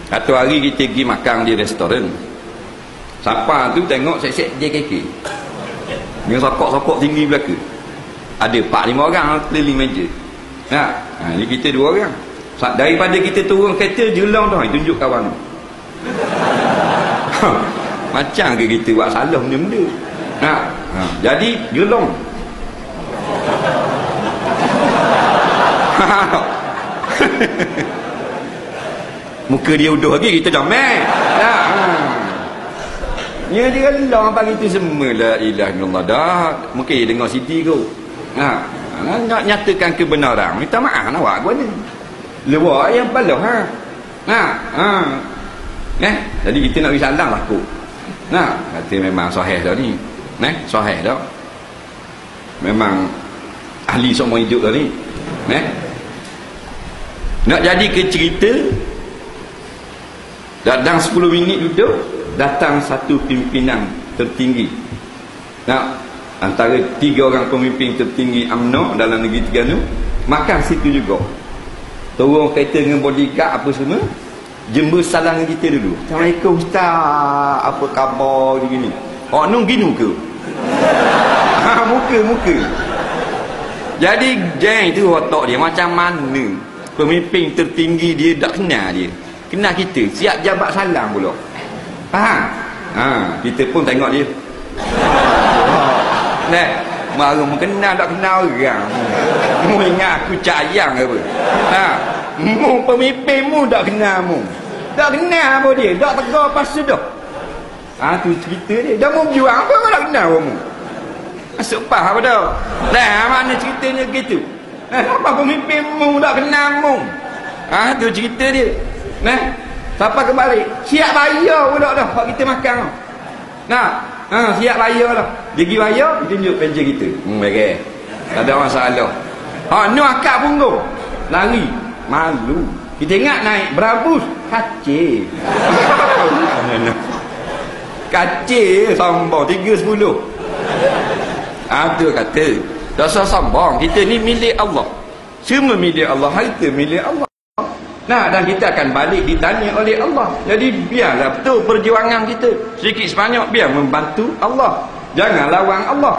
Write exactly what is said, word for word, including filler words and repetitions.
Satu hari kita pergi makan di restoran. Siapa tu tengok set-set J K K. Dengan sokok-sokok tinggi belaka. Ada empat lima orang keliling meja. Nah, ha, ni kita dua orang. Daripada kita turun kereta jelang tu, tunjuk kawan tu. Macam ke kita buat salah benda-benda. Nah, ha, jadi jelang. Muka dia uduh lagi, kita comel. Nah, ha. Ya dia gelong apa gitu semua. La ilaha illallah dah. Mungkin dia dengar C D tu. Nah, nak nyatakan kebenaran. Minta maaf nak buat apa ni? Lewat yang balah ha. Nah, ha. Eh, jadi kita nak bagi salam lah aku. Nah, kata memang sahih dah ni. Nah, sahih dah. Memang ahli semua hidup dah ni. Nah. Nak jadi ke cerita dalam sepuluh minit duduk, datang satu pimpinan tertinggi. Nah, antara tiga orang pemimpin tertinggi U M N O dalam negeri Terengganu makan situ juga. Turun kereta dengan bodyguard apa semua, jemput salam dengan kita dulu. Assalamualaikum Ustaz, apa khabar begini. Oh, nung ginu ke? Ha, muka muka. Jadi geng tu otak dia macam mana? Pemimpin tertinggi dia tak kenal dia. Kenal kita, siap jabat salam pula. Faham? Ha, kita pun tengok dia. Nah, baru mengenal tak kenal orang. Mu ingat aku cayang ke apa? Ha, mu pemimpinmu tak kenal mu. Tak kenal apa dia, tak tegar pasu dah. Ha, tu cerita dia. Dah mu berjuang apa kau tak kenal mu? Masuk pah apa dah? Nah, mana ceritanya gitu? Eh, apa pemimpinmu tak kenal mu? Ha, tu cerita dia. Nah, siapa kembali? Siap bayar pula dah hak kita makan. Nah, ha, siap bayar dah. Dia pergi bayar, dia tunjuk penja kita. Hmm, baik. Tak ada masalah. Ha, nu akak punggung. Lari, malu. Kita ingat naik berabus, kacir. Kacir sombong tiga sepuluh. Ah, tu kata, tak usah sombong. Kita ni milik Allah. Semua milik Allah, harta milik Allah. Nah, dan kita akan balik ditanya oleh Allah. Jadi biarlah betul perjuangan kita. Sedikit sebanyak biar membantu Allah. Jangan lawan Allah.